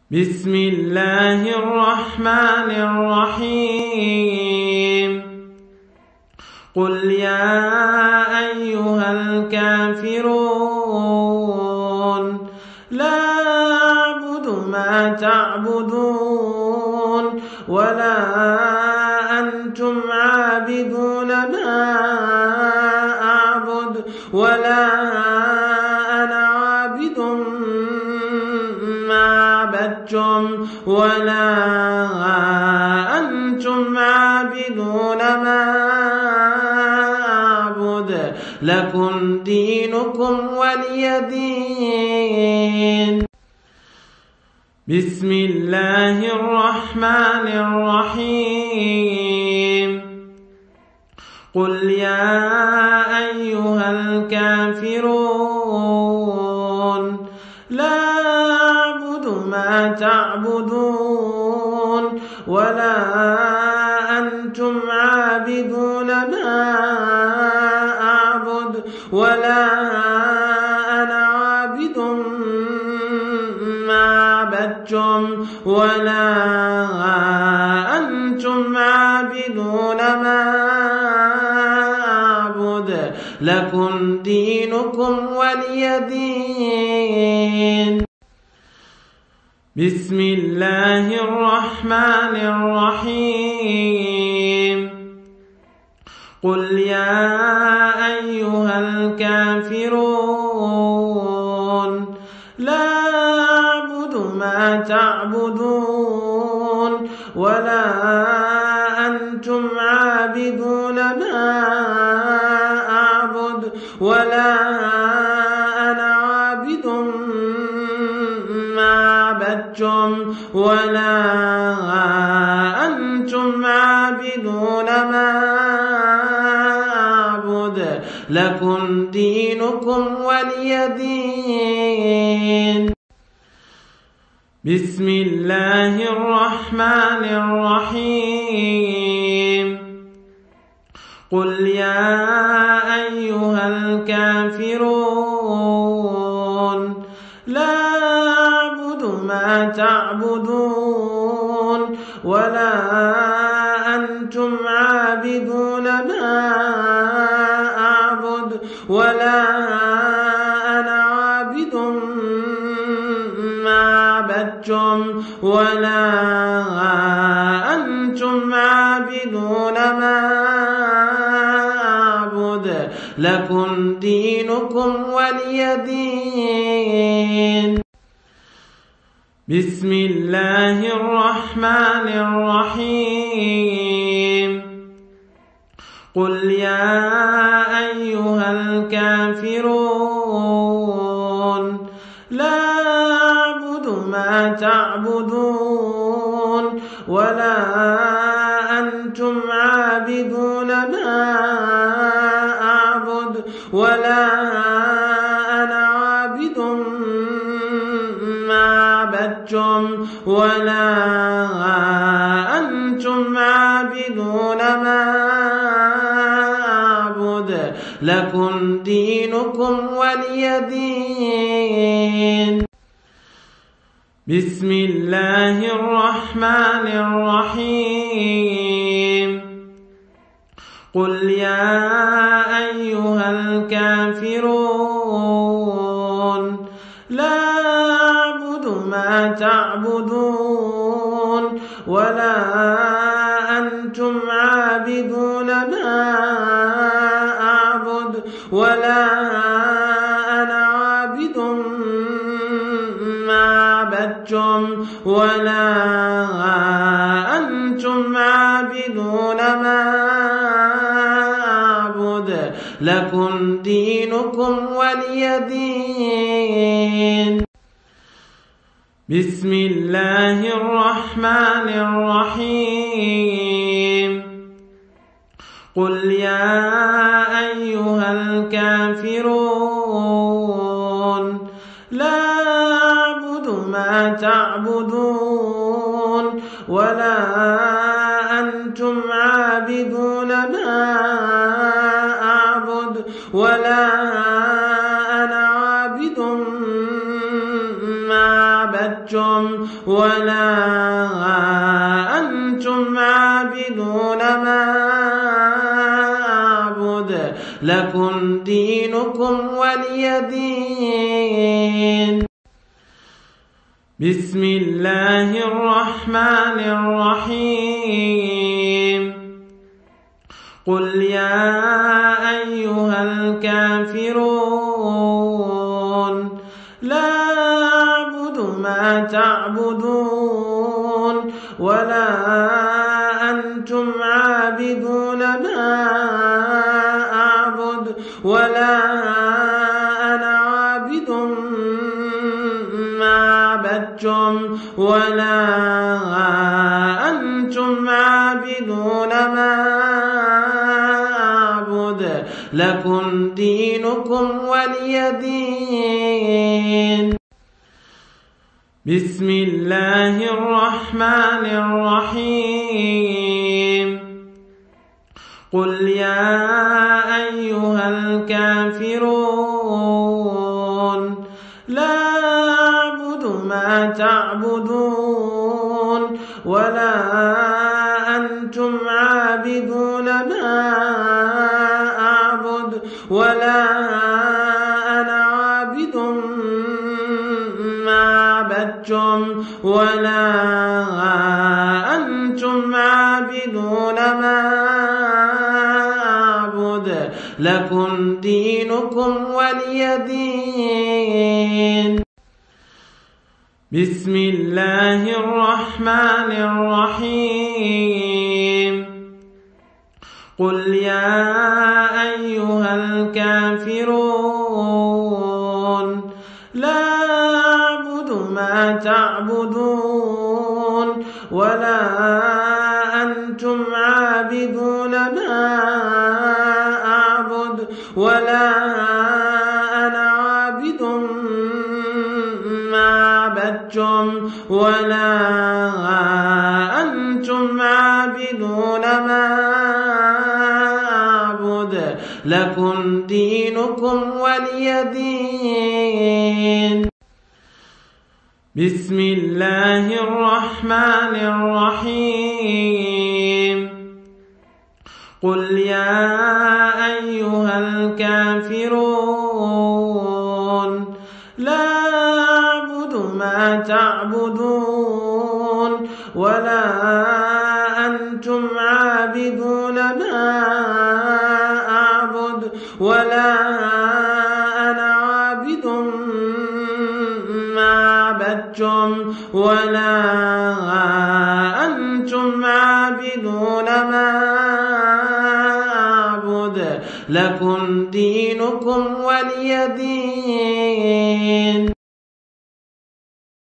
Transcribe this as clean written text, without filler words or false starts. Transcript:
بسم الله الرحمن الرحيم قل يا أيها الكافرون لا أعبد ما تعبدون ولا أنتم عابدون ما أعبد ولا أنا عابد ما عبدتم ولا أنتم عابدون ما أعبد لكم دينكم ولي دين. بسم الله الرحمن الرحيم قل يا أيها الكافرون لا أعبد ما تعبدون ولا أنتم عابدون ما أعبد ولا أنا عابد ما عبدتم ولا أنتم عابدون ما أعبد لكم دينكم ولي دين. بسم الله الرحمن الرحيم قل يا أيها الكافرون لا أعبد ما تعبدون ولا أنتم عابدون ما أعبد ولا أنا عابد ما عبدتم ولا أنتم عابدون ما أعبد لكم دينكم ولي دين. بسم الله الرحمن الرحيم قل يا أيها الكافرون لا أعبد ما تعبدون ولا أنتم عابدون ما أعبد ولا أنا عابد ما عبدتم ولا أنتم عابدون ما أعبد لكم دينكم ولي دين. بسم الله الرحمن الرحيم قل يا أيها الكافرون لا أعبد ما تعبدون ولا أنتم عابدون ما أعبد ولا أنا عابد ما عبدتم ولا أنتم عابدون ما أعبد لكم دينكم ولي دين. بسم الله الرحمن الرحيم قل يا أيها الكافرون لا أعبد ما تعبدون ولا أنتم عابدون ما أعبد ولا أنا عابد ما عبدتم ولا أنتم عابدون ما أعبد لكم دينكم ولي دين. بسم الله الرحمن الرحيم قل يا أيها الكافرون لا أعبد ما تعبدون ولا أنتم عابدون ما أعبد ولا أنا عابد ما عبدتم ولا أنتم عابدون ما أعبد لكم دينكم ولي دين. بسم الله الرحمن الرحيم. قل يا أيها الكافرون لا أعبد ما تعبدون ولا أنتم عابدون ما أعبد ولا أنا عابد ما عبدتم ولا أنتم عابدون ما أعبد لكم دينكم ولي دين. بسم الله الرحمن الرحيم. قل يا أيها الكافرون لا أعبد ما تعبدون ولا أنتم عابدون ما أعبد ولا أنا عابد ما عبدتم ولا أنتم عابدون ما أعبد لكم دينكم ولي دين. بسم الله الرحمن الرحيم. قل يا أيها الكافرون لا أعبد ما تعبدون ولا أنتم عابدون ما أعبد ولا أنا عابد ما عبدتم ولا أنتم عابدون ما أعبد لكم دينكم ولي دين. بسم الله الرحمن الرحيم. قل يا أيها الكافرون لا أعبد ما تعبدون ولا أنتم عابدون ما أعبد ولا أنا عابد ما عبدتم ولا أنتم عابدون ما أعبد لكم دينكم ولي دين.